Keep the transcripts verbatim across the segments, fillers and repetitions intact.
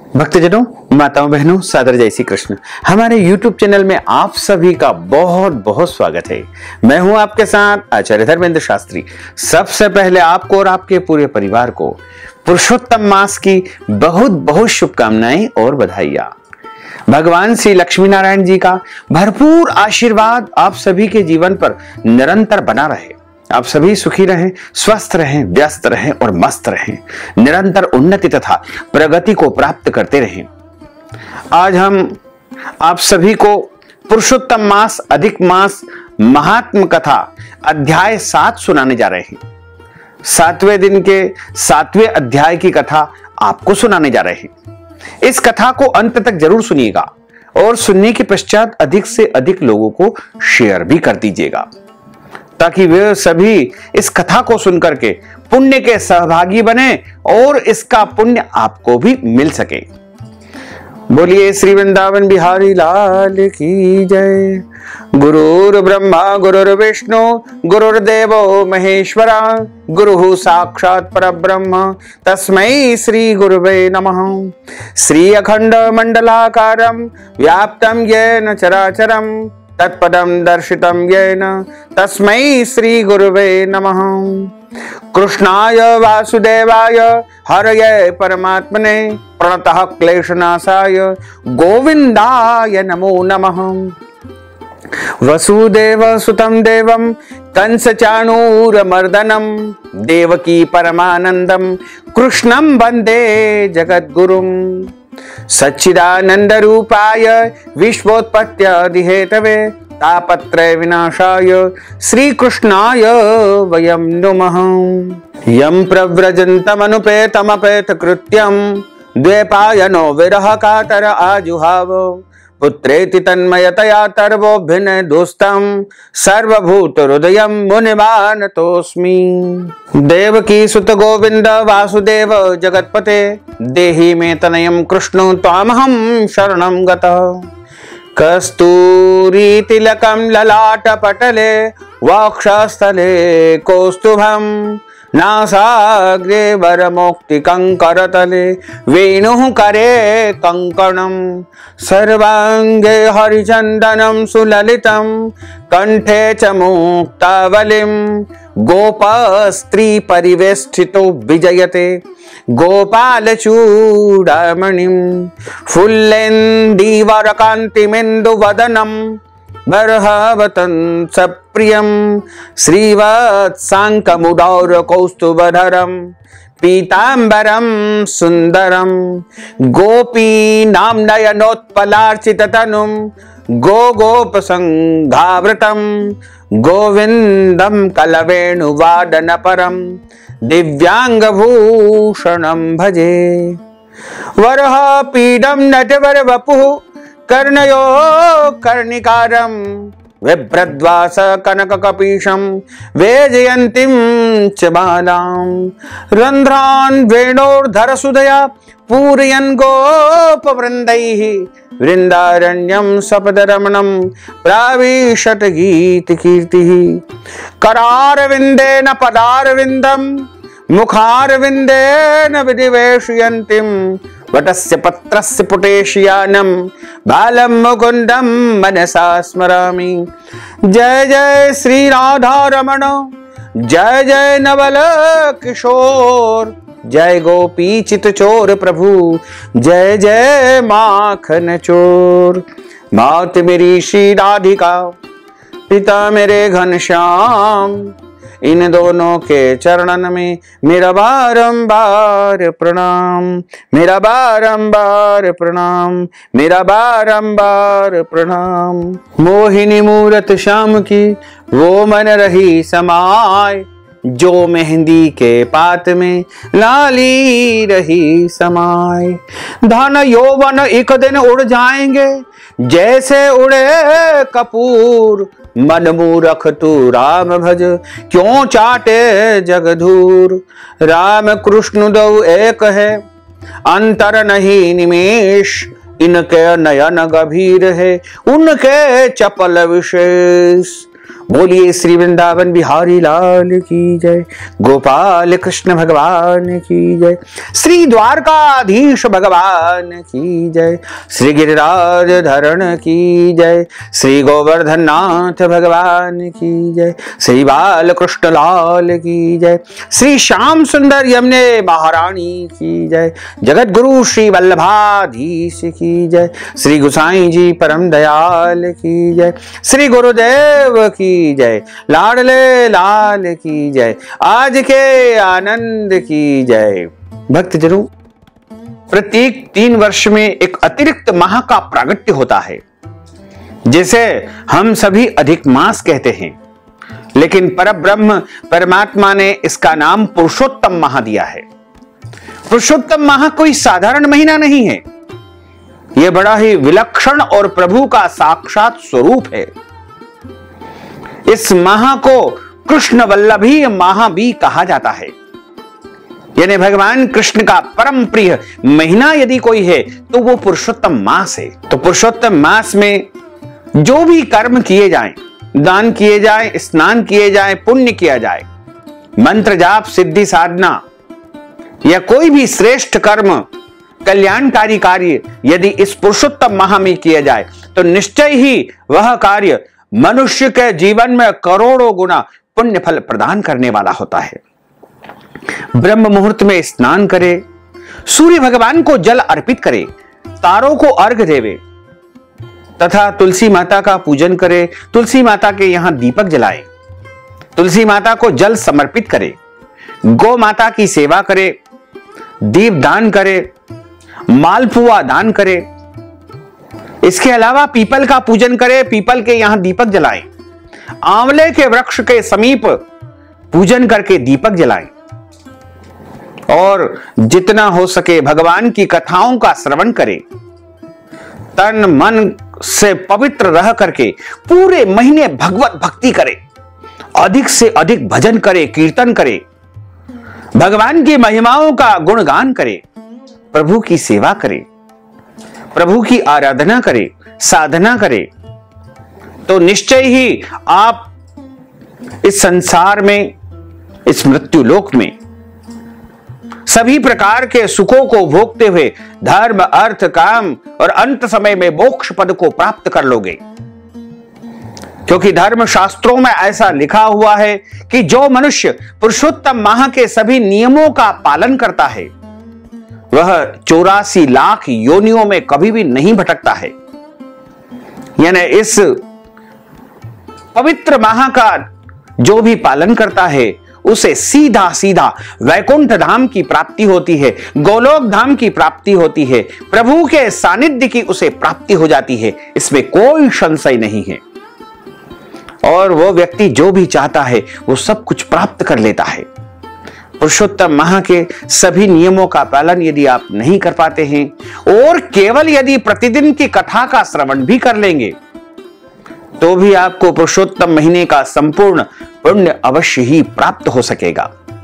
भक्तजनों, माताओं, बहनों, सादर जय श्री कृष्ण। हमारे यूट्यूब चैनल में आप सभी का बहुत बहुत स्वागत है। मैं हूं आपके साथ आचार्य धर्मेंद्र शास्त्री। सबसे पहले आपको और आपके पूरे परिवार को पुरुषोत्तम मास की बहुत बहुत शुभकामनाएं और बधाइयां। भगवान श्री लक्ष्मी नारायण जी का भरपूर आशीर्वाद आप सभी के जीवन पर निरंतर बना रहे। आप सभी सुखी रहें, स्वस्थ रहें, व्यस्त रहें और मस्त रहें, निरंतर उन्नति तथा प्रगति को प्राप्त करते रहें। आज हम आप सभी को पुरुषोत्तम मास अधिक मास महात्म कथा अध्याय सात सुनाने जा रहे हैं। सातवें दिन के सातवें अध्याय की कथा आपको सुनाने जा रहे हैं। इस कथा को अंत तक जरूर सुनिएगा और सुनने के पश्चात अधिक से अधिक लोगों को शेयर भी कर दीजिएगा, ताकि वे सभी इस कथा को सुनकर के पुण्य के सहभागी बने और इसका पुण्य आपको भी मिल सके। बोलिए श्री वृंदावन बिहारी लाल की जय। गुरुर् ब्रह्मा गुरुर्विष्णु गुरुर्देवो महेश्वरा, गुरुः साक्षात् परब्रह्म तस्मै श्री गुरुवे नमः। श्री अखंड मंडलाकारं व्याप्तं येन चराचरं तत्पदं दर्शितं येन तस्मै श्री गुरुवे नमः। कृष्णाय वासुदेवाय हरये परमात्मने प्रणतः क्लेशनाशाय गोविन्दाय नमो नमः। वसुदेव सुतं देवं कंसचाणूरमर्दनं देवकी परमानन्दं कृष्णं वन्दे जगद्गुरुं। सच्चिदानंद रूपाय विश्वोत्पत्त्यादिहेतवे तापत्रय विनाशाय श्री कृष्णाय वयं नुमः। यं प्रव्रजन्तमनुपेतमपेत कृत्यं द्वैपायनो विरह कातर आजुहाव। पुत्रेति तन्मयतया तर्वोऽभिनय दोस्तं सर्वभूत हृदयं मुनिमानतोऽस्मि। देवकी सुत गोविंद वासुदेव जगत्पते देहि मे तनयं कृष्ण त्वामहं शरणं गतः। कस्तूरी तिलकं ललाटपटले वक्षस्थले कौस्तुभं नासाग्रे वरमौक्तिकङ्करतले वेणुः करे कङ्कणं। सर्वाङ्गे हरिचन्दनं सुललितं कण्ठे च मुक्तावलिं गोपस्त्री परिवेष्टितो विजयते गोपालचूडामणिं। फुल्लेन्दीवरकान्तिमेन्दुवदनं बर्हवतं सप्रियं श्रीवत्साङ्कमुदौरकौस्तुभधरं पीताम्बरं सुन्दरं। गोपीनां नयनोत्पलार्चिततनुं गोगोपसङ्घावृतं गोविन्दं कलवेणुवादनपरं दिव्याङ्गभूषणं भजे। वरः पीडं नटवरवपुः कर्णयो कर्णिकारं बिभ्रद्वास कनककपीशं वैजयन्तीं च बालां। रन्ध्रान् वेणोर्धरसुधया पूरयन् गोपवृन्दैः वृन्दारण्यं सपदरमणं प्राविशत गीतकीर्तिः। करारविन्देन पदारविन्दं मुखारविन्देन विनिवेशयन्तीं वटस्य पत्रस्य पुटेशयानं बालं मुकुन्दं मनसा स्मरामि। जय जय श्री राधा रमण, जय जय नवल किशोर, जय गोपी चितचोर प्रभु, जय जय माखन चोर। मात मेरी श्री राधिका, पिता मेरे घनश्याम, इन दोनों के चरणन में मेरा बारंबार प्रणाम, मेरा बारंबार प्रणाम, मेरा बारंबार प्रणाम। मोहिनी मूरत श्याम की वो मन रही समाय, जो मेहंदी के पात में लाली रही समाय। धन यौवन एक दिन उड़ जाएंगे जैसे उड़े कपूर। मन मूरख तू राम भज क्यों चाटे जगधूर। राम कृष्ण दो एक है अंतर नहीं निमेष, इनके नयन गभीर है उनके चपल विशेष। बोलिए श्री वृंदावन बिहारी लाल की जय, गोपाल कृष्ण भगवान की जय, श्री द्वारकाधीश भगवान की जय, श्री गिरिराज धरण की जय, श्री गोवर्धन नाथ भगवान की जय, श्री बाल कृष्ण लाल की जय, श्री श्याम सुंदर यमुने महारानी की जय, जगत गुरु श्री वल्लभाधीश की जय, श्री गुसाई जी परम दयाल की जय, श्री गुरुदेव की जय, लाडले लाल की जय, आज के आनंद की जय। भक्तजनों, प्रत्येक तीन वर्ष में एक अतिरिक्त माह का प्रागट्य होता है, जिसे हम सभी अधिक मास कहते हैं, लेकिन परब्रह्म परमात्मा ने इसका नाम पुरुषोत्तम माह दिया है। पुरुषोत्तम माह कोई साधारण महीना नहीं है, यह बड़ा ही विलक्षण और प्रभु का साक्षात स्वरूप है। इस माह को कृष्ण वल्लभी माह भी कहा जाता है, यानी भगवान कृष्ण का परम प्रिय महीना यदि कोई है तो वो पुरुषोत्तम मास है। तो पुरुषोत्तम मास में जो भी कर्म किए जाएं, दान किए जाएं, स्नान किए जाएं, पुण्य किया जाए, मंत्र जाप, सिद्धि साधना या कोई भी श्रेष्ठ कर्म, कल्याणकारी कार्य यदि इस पुरुषोत्तम माह में किया जाए तो निश्चय ही वह कार्य मनुष्य के जीवन में करोड़ों गुना पुण्य फल प्रदान करने वाला होता है। ब्रह्म मुहूर्त में स्नान करे, सूर्य भगवान को जल अर्पित करे, तारों को अर्घ देवे तथा तुलसी माता का पूजन करे, तुलसी माता के यहां दीपक जलाए, तुलसी माता को जल समर्पित करे, गौ माता की सेवा करे, दीप दान करे, मालपुआ दान करे, इसके अलावा पीपल का पूजन करे, पीपल के यहां दीपक जलाएं, आंवले के वृक्ष के समीप पूजन करके दीपक जलाएं और जितना हो सके भगवान की कथाओं का श्रवण करें। तन मन से पवित्र रह करके पूरे महीने भगवत भक्ति करे, अधिक से अधिक भजन करे, कीर्तन करे, भगवान की महिमाओं का गुणगान करे, प्रभु की सेवा करे, प्रभु की आराधना करे, साधना करे, तो निश्चय ही आप इस संसार में, इस मृत्यु लोक में सभी प्रकार के सुखों को भोगते हुए धर्म, अर्थ, काम और अंत समय में मोक्ष पद को प्राप्त कर लोगे। क्योंकि धर्म शास्त्रों में ऐसा लिखा हुआ है कि जो मनुष्य पुरुषोत्तम माह के सभी नियमों का पालन करता है वह चौरासी लाख योनियों में कभी भी नहीं भटकता है। यानी इस पवित्र माह का जो भी पालन करता है उसे सीधा सीधा वैकुंठ धाम की प्राप्ति होती है, गोलोक धाम की प्राप्ति होती है, प्रभु के सानिध्य की उसे प्राप्ति हो जाती है, इसमें कोई संशय नहीं है। और वो व्यक्ति जो भी चाहता है वो सब कुछ प्राप्त कर लेता है। पुरुषोत्तम माह के सभी नियमों का पालन यदि आप नहीं कर पाते हैं और केवल यदि प्रतिदिन की कथा का श्रवण भी कर लेंगे तो भी आपको पुरुषोत्तम महीने का संपूर्ण पुण्य अवश्य ही प्राप्त हो सकेगा।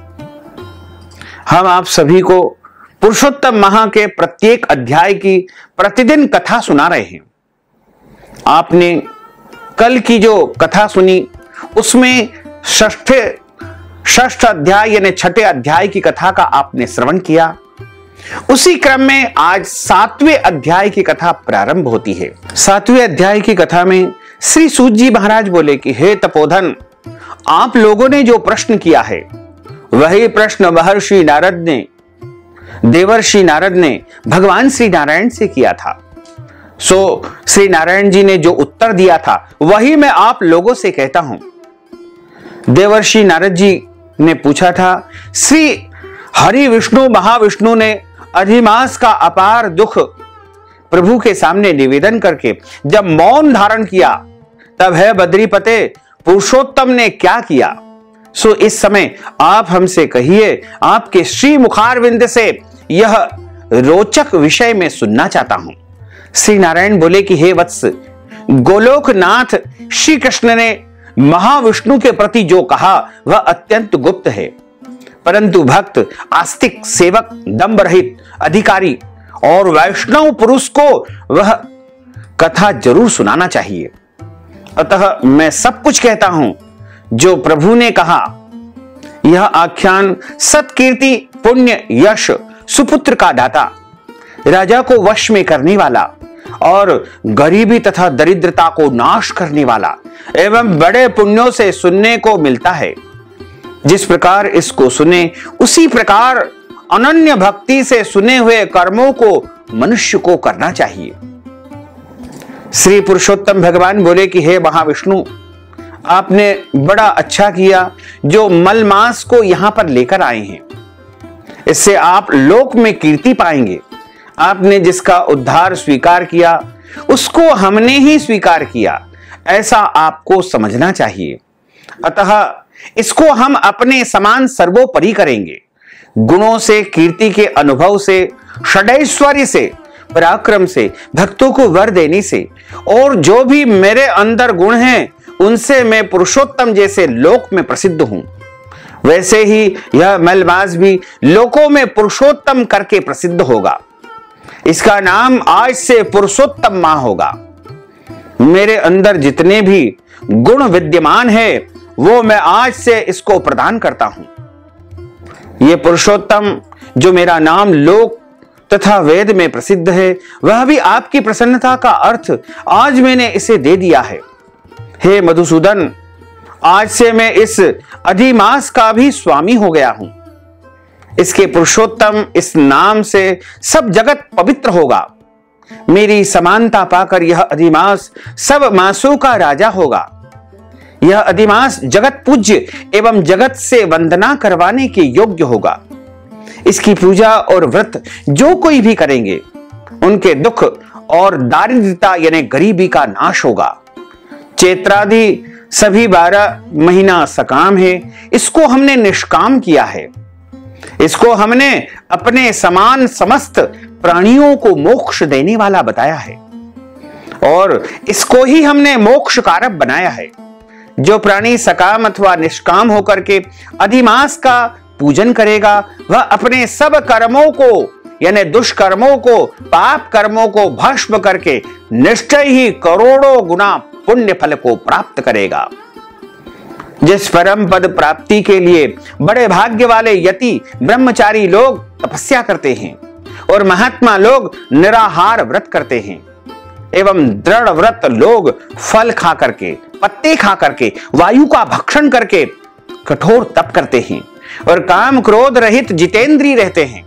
हम आप सभी को पुरुषोत्तम माह के प्रत्येक अध्याय की प्रतिदिन कथा सुना रहे हैं। आपने कल की जो कथा सुनी उसमें षष्ठे षष्ठ अध्याय यानी छठे अध्याय की कथा का आपने श्रवण किया। उसी क्रम में आज सातवें अध्याय की कथा प्रारंभ होती है। सातवें अध्याय की कथा में श्री सूत जी महाराज बोले कि हे तपोधन, आप लोगों ने जो प्रश्न किया है वही प्रश्न महर्षि नारद ने, देवर्षि नारद ने भगवान श्री नारायण से किया था। सो श्री नारायण जी ने जो उत्तर दिया था वही मैं आप लोगों से कहता हूं। देवर्षि नारद जी ने पूछा था, श्री हरि विष्णु महाविष्णु ने अधिमास का अपार दुख प्रभु के सामने निवेदन करके जब मौन धारण किया तब है बद्रीपते पुरुषोत्तम ने क्या किया। सो इस समय आप हमसे कहिए, आपके श्री मुखारविंद से यह रोचक विषय में सुनना चाहता हूं। श्री नारायण बोले कि हे वत्स, गोलोकनाथ श्री कृष्ण ने महाविष्णु के प्रति जो कहा वह अत्यंत गुप्त है, परंतु भक्त, आस्तिक, सेवक, दंभ रहित अधिकारी और वैष्णव पुरुष को वह कथा जरूर सुनाना चाहिए। अतः मैं सब कुछ कहता हूं जो प्रभु ने कहा। यह आख्यान सत्कीर्ति, पुण्य, यश, सुपुत्र का दाता, राजा को वश में करने वाला और गरीबी तथा दरिद्रता को नाश करने वाला एवं बड़े पुण्यों से सुनने को मिलता है। जिस प्रकार इसको सुने उसी प्रकार अनन्य भक्ति से सुने हुए कर्मों को मनुष्य को करना चाहिए। श्री पुरुषोत्तम भगवान बोले कि हे महाविष्णु, आपने बड़ा अच्छा किया जो मलमास को यहां पर लेकर आए हैं। इससे आप लोक में कीर्ति पाएंगे। आपने जिसका उद्धार स्वीकार किया उसको हमने ही स्वीकार किया, ऐसा आपको समझना चाहिए। अतः इसको हम अपने समान सर्वोपरि करेंगे। गुणों से, कीर्ति के अनुभव से, षडैश्वर्य से, पराक्रम से, भक्तों को वर देने से और जो भी मेरे अंदर गुण हैं उनसे मैं पुरुषोत्तम जैसे लोक में प्रसिद्ध हूं, वैसे ही यह मलमास भी लोकों में पुरुषोत्तम करके प्रसिद्ध होगा। इसका नाम आज से पुरुषोत्तम माह होगा। मेरे अंदर जितने भी गुण विद्यमान है वो मैं आज से इसको प्रदान करता हूं। ये पुरुषोत्तम जो मेरा नाम लोक तथा वेद में प्रसिद्ध है, वह भी आपकी प्रसन्नता का अर्थ आज मैंने इसे दे दिया है। हे मधुसूदन, आज से मैं इस अधिमास का भी स्वामी हो गया हूं। इसके पुरुषोत्तम इस नाम से सब जगत पवित्र होगा। मेरी समानता पाकर यह अधिमास सब मासों का राजा होगा। यह अधिमास जगत पूज्य एवं जगत से वंदना करवाने के योग्य होगा। इसकी पूजा और व्रत जो कोई भी करेंगे उनके दुख और दारिद्रता यानी गरीबी का नाश होगा। चैत्रादि सभी बारह महीना सकाम है, इसको हमने निष्काम किया है। इसको हमने अपने समान समस्त प्राणियों को मोक्ष देने वाला बताया है और इसको ही हमने मोक्ष कारक बनाया है। जो प्राणी सकाम अथवा निष्काम होकर के अधिमास का पूजन करेगा वह अपने सब कर्मों को यानी दुष्कर्मों को, पाप कर्मों को भस्म करके निश्चय ही करोड़ों गुना पुण्य फल को प्राप्त करेगा। जिस परम पद प्राप्ति के लिए बड़े भाग्य वाले यति ब्रह्मचारी लोग तपस्या करते हैं और महात्मा लोग निराहार व्रत करते हैं एवं दृढ़ व्रत लोग फल खा करके, पत्ते खा करके, वायु का भक्षण करके कठोर तप करते हैं और काम क्रोध रहित जितेंद्रीय रहते हैं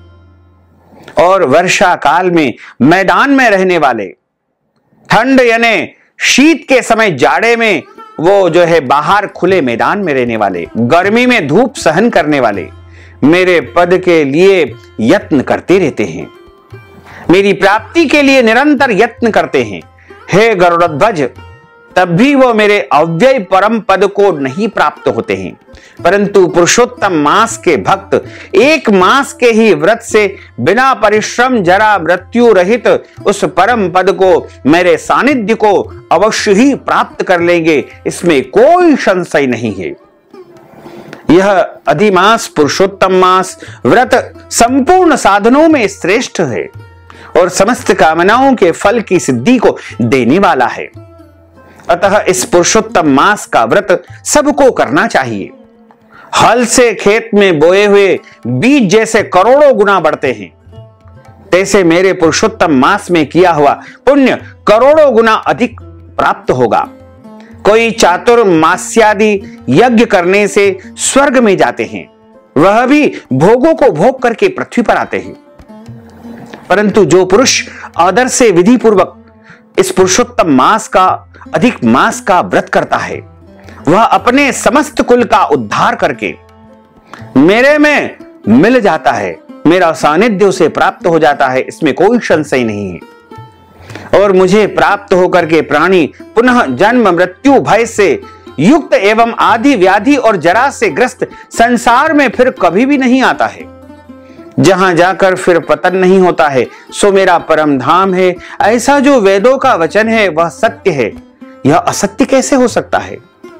और वर्षा काल में मैदान में रहने वाले, ठंड यानी शीत के समय जाड़े में वो जो है बाहर खुले मैदान में रहने वाले, गर्मी में धूप सहन करने वाले मेरे पद के लिए यत्न करते रहते हैं, मेरी प्राप्ति के लिए निरंतर यत्न करते हैं। हे गरुड़ध्वज, तब भी वो मेरे अव्यय परम पद को नहीं प्राप्त होते हैं, परंतु पुरुषोत्तम मास के भक्त एक मास के ही व्रत से बिना परिश्रम जरा मृत्यु रहित उस परम पद को, मेरे सानिध्य को अवश्य ही प्राप्त कर लेंगे, इसमें कोई संशय नहीं है। यह अधिमास पुरुषोत्तम मास व्रत संपूर्ण साधनों में श्रेष्ठ है और समस्त कामनाओं के फल की सिद्धि को देने वाला है। अतः इस पुरुषोत्तम मास का व्रत सबको करना चाहिए। हल से खेत में बोए हुए बीज जैसे करोड़ों गुना बढ़ते हैं, तैसे मेरे पुरुषोत्तम मास में किया हुआ पुण्य करोड़ों गुना अधिक प्राप्त होगा। कोई चातुर्मास्यादि यज्ञ करने से स्वर्ग में जाते हैं, वह भी भोगों को भोग करके पृथ्वी पर आते हैं, परंतु जो पुरुष आदर से विधि पूर्वक इस पुरुषोत्तम मास का अधिक मास का व्रत करता है, वह अपने समस्त कुल का उद्धार करके मेरे में मिल जाता है, मेरा सानिध्य उसे प्राप्त हो जाता है, इसमें कोई संशय नहीं है। और मुझे प्राप्त होकर के प्राणी पुनः जन्म मृत्यु भय से युक्त एवं आदि व्याधि और जरा से ग्रस्त संसार में फिर कभी भी नहीं आता है। जहां जाकर फिर पतन नहीं होता है, सो मेरा परम धाम है। ऐसा जो वेदों का वचन है वह सत्य है, यह असत्य कैसे हो सकता है।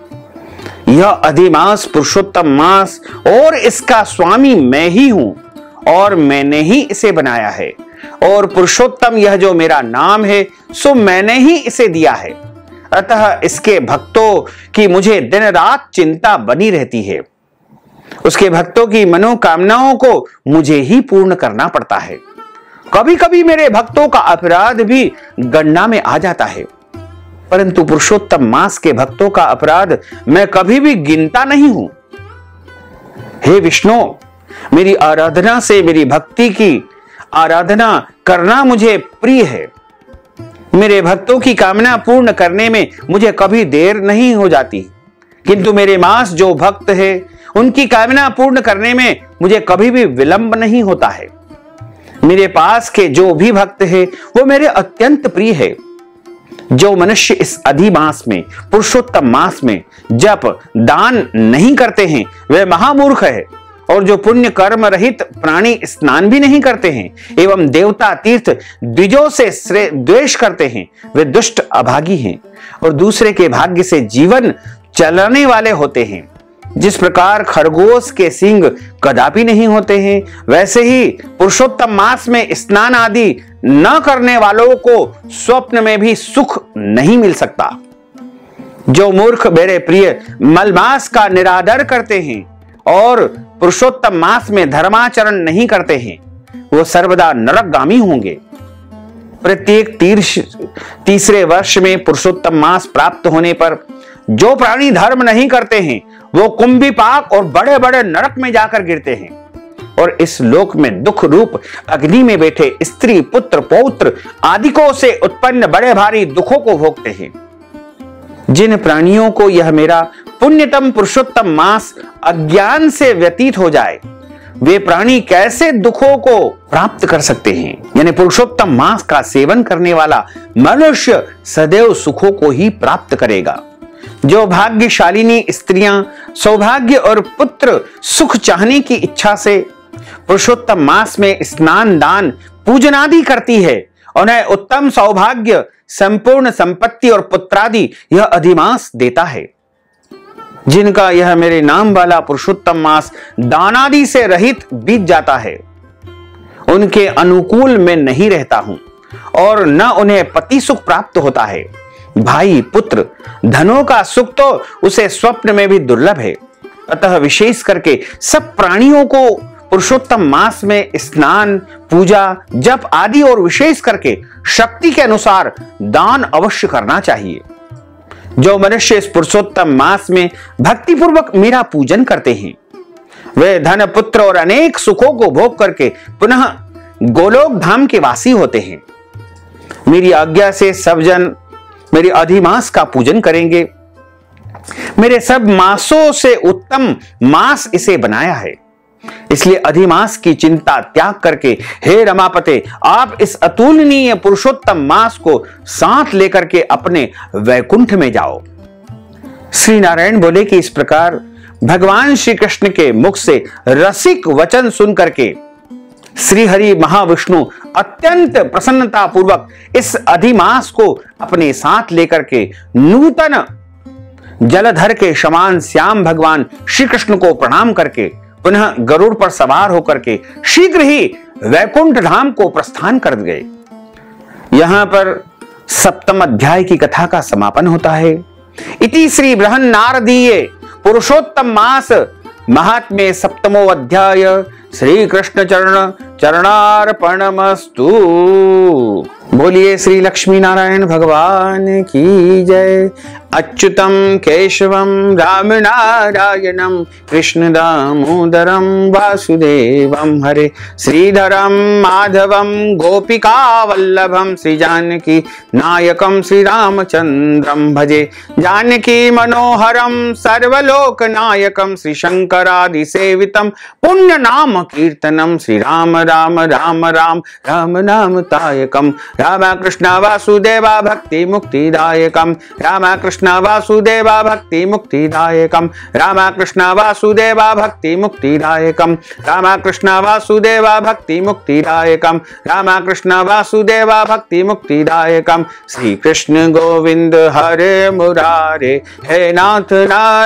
यह अधिमास पुरुषोत्तम मास और इसका स्वामी मैं ही हूं और मैंने ही इसे बनाया है। और पुरुषोत्तम यह जो मेरा नाम है सो मैंने ही इसे दिया है। अतः इसके भक्तों की मुझे दिन रात चिंता बनी रहती है। उसके भक्तों की मनोकामनाओं को मुझे ही पूर्ण करना पड़ता है। कभी कभी मेरे भक्तों का अपराध भी गणना में आ जाता है, परंतु पुरुषोत्तम मास के भक्तों का अपराध मैं कभी भी गिनता नहीं हूं। हे विष्णु, मेरी आराधना से मेरी भक्ति की आराधना करना मुझे प्रिय है। मेरे भक्तों की कामना पूर्ण करने में मुझे कभी देर नहीं हो जाती, किंतु मेरे मास जो भक्त है उनकी कामना पूर्ण करने में मुझे कभी भी विलंब नहीं होता है। मेरे पास के जो भी भक्त है वो मेरे अत्यंत प्रिय है। जो मनुष्य इस अधिमास में, पुरुषोत्तम मास में जप दान नहीं करते हैं वे महामूर्ख है, और जो पुण्य कर्म रहित प्राणी स्नान भी नहीं करते हैं एवं देवता तीर्थ द्विजों से द्वेष करते हैं वे दुष्ट अभागी हैं और दूसरे के भाग्य से जीवन चलाने वाले होते हैं। जिस प्रकार खरगोश के सींग कदापि नहीं होते हैं, वैसे ही पुरुषोत्तम मास में स्नान आदि न करने वालों को स्वप्न में भी सुख नहीं मिल सकता। जो मूर्ख मेरे प्रिय मलमास का निरादर करते हैं और पुरुषोत्तम मास में धर्माचरण नहीं करते हैं वो सर्वदा नरकगामी होंगे। प्रत्येक तीर्ष तीसरे वर्ष में पुरुषोत्तम मास प्राप्त होने पर जो प्राणी धर्म नहीं करते हैं वो कुंभीपाक और बड़े बड़े नरक में जाकर गिरते हैं और इस लोक में दुख रूप अग्नि में बैठे स्त्री पुत्र पौत्र आदिकों से उत्पन्न बड़े भारी दुखों को भोगते हैं। जिन प्राणियों को यह मेरा पुण्यतम पुरुषोत्तम मास अज्ञान से व्यतीत हो जाए वे प्राणी कैसे दुखों को प्राप्त कर सकते हैं। यानी पुरुषोत्तम मास का सेवन करने वाला मनुष्य सदैव सुखों को ही प्राप्त करेगा। जो भाग्यशालिनी स्त्रियां सौभाग्य और पुत्र सुख चाहने की इच्छा से पुरुषोत्तम मास में स्नान दान पूजन आदि करती है, उन्हें उत्तम सौभाग्य संपूर्ण संपत्ति और पुत्रादि यह अधिमास देता है। जिनका यह मेरे नाम वाला पुरुषोत्तम मास दानादि से रहित बीत जाता है उनके अनुकूल में नहीं रहता हूं और न उन्हें पति सुख प्राप्त होता है। भाई पुत्र धनों का सुख तो उसे स्वप्न में भी दुर्लभ है। अतः विशेष करके सब प्राणियों को पुरुषोत्तम मास में स्नान पूजा जप आदि और विशेष करके शक्ति के अनुसार दान अवश्य करना चाहिए। जो मनुष्य इस पुरुषोत्तम मास में भक्ति पूर्वक मेरा पूजन करते हैं वे धन पुत्र और अनेक सुखों को भोग करके पुनः गोलोक धाम के वासी होते हैं। मेरी आज्ञा से सब जन मेरी अधिमास का पूजन करेंगे। मेरे सब मासों से उत्तम मास इसे बनाया है, इसलिए अधिमास की चिंता त्याग करके हे रमापते आप इस अतुलनीय पुरुषोत्तम मास को साथ लेकर के अपने वैकुंठ में जाओ। श्री नारायण बोले कि इस प्रकार भगवान श्री कृष्ण के मुख से रसिक वचन सुन करके श्री हरि महाविष्णु अत्यंत प्रसन्नता पूर्वक इस अधिमास को अपने साथ लेकर के नूतन जलधर के समान श्याम भगवान श्री कृष्ण को प्रणाम करके पुनः गरुड़ पर सवार होकर के शीघ्र ही वैकुंठ धाम को प्रस्थान कर गए। यहां पर सप्तम अध्याय की कथा का समापन होता है। इति श्री बृहन नारदीय पुरुषोत्तम मास महात्म्ये सप्तमो अध्याय श्री कृष्ण चरण चरणार्पणमस्तु। बोलिए श्री लक्ष्मी नारायण भगवान की जय। अच्युतम केशवम राम नारायणम कृष्ण दामोदरम वासुदेवम हरे श्रीधरम माधवम गोपिका वल्लभम श्री जानकी नायकम श्री रामचंद्रम भजे। जानकी मनोहरम सर्वलोक नायकम श्री शंकरादि सेवितम पुण्य नाम कीर्तनम श्री राम राम राम राम राम नाम तायकम राम कृष्ण वासुदेवा भक्ति मुक्तिदायकम राम कृष्ण वासुदेवा भक्ति मुक्तिदायकम राम कृष्ण वासुदेवा भक्ति मुक्तिदायकम राम कृष्ण वासुदेवा भक्ति मुक्तिदायकम राम कृष्ण वासुदेवा भक्ति मुक्तिदायकम। श्री कृष्ण गोविंद हरे मुरारे हे नाथ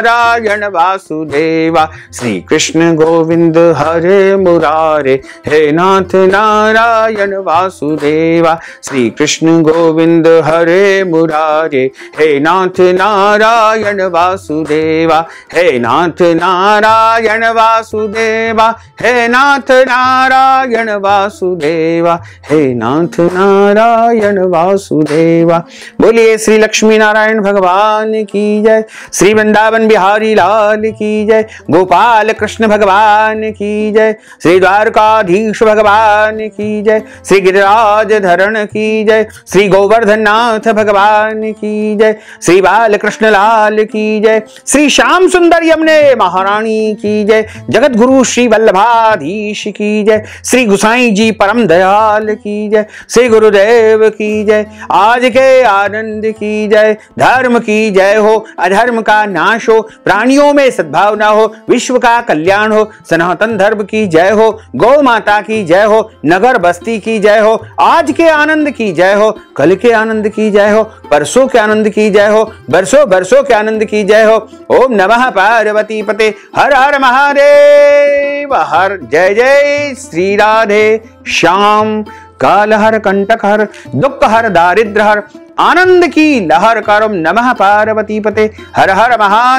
नारायण वासुदेवा। श्री कृष्ण गोविंद हरे मुरारे हे नाथ नारायण वासुदेवा, श्री कृष्ण गोविंद हरे मुरारे, हे नाथ नारायण वासुदेवा, हे नाथ नारायण वासुदेवा, हे नाथ नारायण वासुदेवा, हे नाथ नारायण वासुदेवा। बोलिए श्री लक्ष्मी नारायण भगवान की जय, श्री वृंदावन बिहारी लाल की जय, गोपाल कृष्ण भगवान की जय, श्री द्वारकाधीश भगवान की जय, श्री गिरिराज धरण की जय, श्री गोवर्धन नाथ भगवान की जय, श्री बाल कृष्ण लाल की जय, श्री श्याम सुंदर यमुने महारानी की जय, जगत गुरु श्री वल्लभाधीश की जय, श्री गुसाई जी परम दयाल की जय, श्री गुरुदेव की जय, आज के आनंद की जय, धर्म की जय हो, अधर्म का नाश हो, प्राणियों में सद्भावना हो, विश्व का कल्याण हो, सनातन धर्म की जय हो, गौ माता की जय हो, नगर बस्ती की जय हो, आज के आनंद की जय हो, कल के आनंद की जय हो, परसों के आनंद की जय हो, बरसों बरसों के आनंद की जय हो। ओम नमः पार्वती पते, हर हर महादेव हर, जय जय श्री राधे श्याम, काल हर कंटक हर, दुख हर दारिद्र हर, आनंद की लहर करो। नमः पार्वती पते, हर हर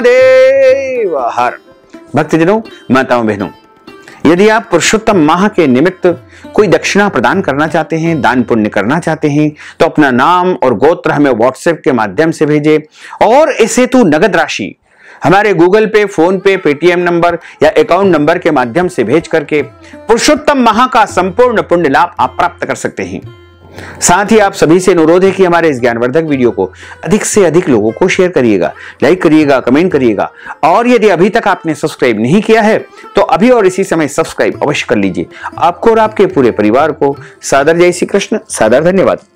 महादेव हर। भक्तजनों, माताओं बहनों, यदि आप पुरुषोत्तम माह के निमित्त कोई दक्षिणा प्रदान करना चाहते हैं, दान पुण्य करना चाहते हैं, तो अपना नाम और गोत्र हमें व्हाट्सएप के माध्यम से भेजें और इस हेतु नगद राशि हमारे Google Pay, PhonePe, Paytm number या अकाउंट नंबर के माध्यम से भेज करके पुरुषोत्तम माह का संपूर्ण पुण्य लाभ आप प्राप्त कर सकते हैं। साथ ही आप सभी से अनुरोध है कि हमारे इस ज्ञानवर्धक वीडियो को अधिक से अधिक लोगों को शेयर करिएगा, लाइक करिएगा, कमेंट करिएगा और यदि अभी तक आपने सब्सक्राइब नहीं किया है तो अभी और इसी समय सब्सक्राइब अवश्य कर लीजिए। आपको और आपके पूरे परिवार को सादर जय श्री कृष्ण, सादर धन्यवाद।